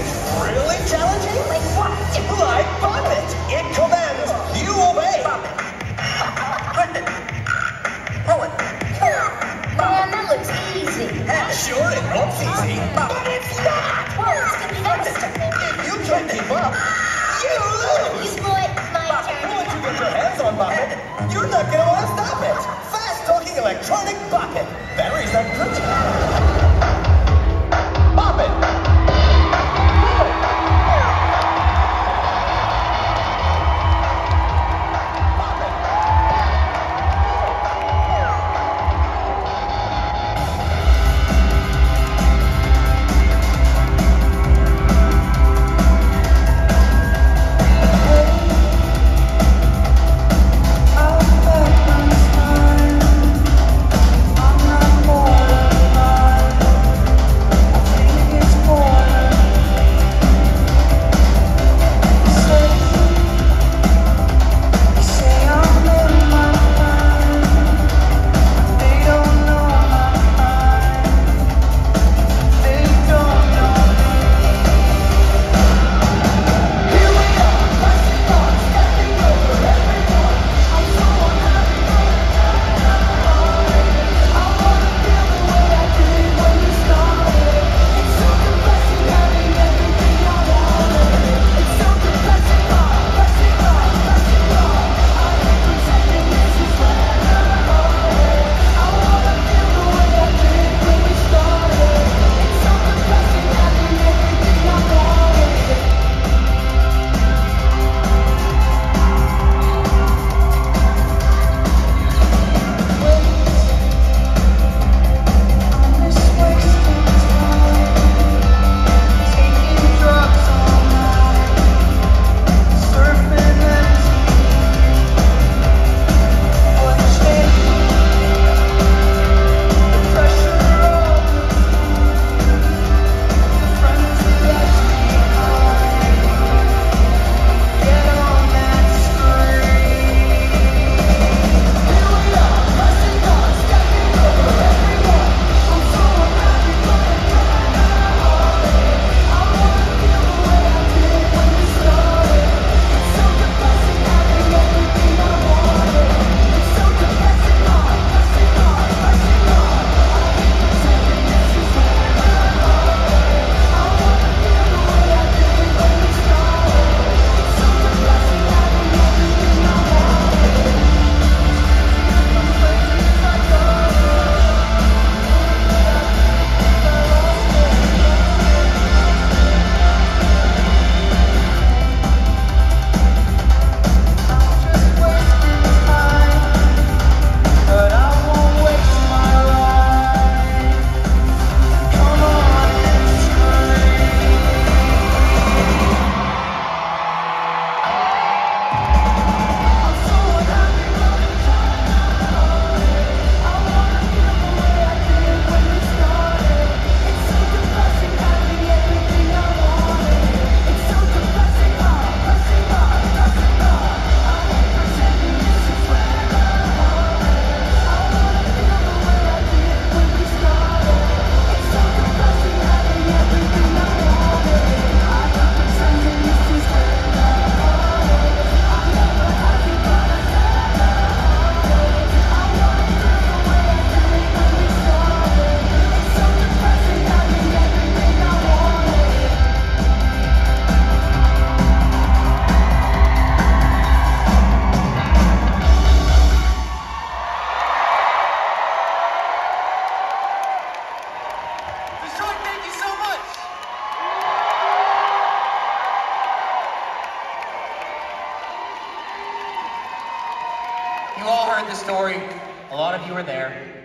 it really challenging? Like what? Like Bop It. It commands, you obey. Grip it. Pull it. Man, that looks easy. Sure, it looks easy, but it's not. Well, it's getting faster. If you can't keep up, you lose. Boy, my turn. Once you get your hands on Bop It, you're not going to want to stop it. Fast-talking electronic Bop It. Batteries that good. Bop It. You all heard the story. A lot of you were there.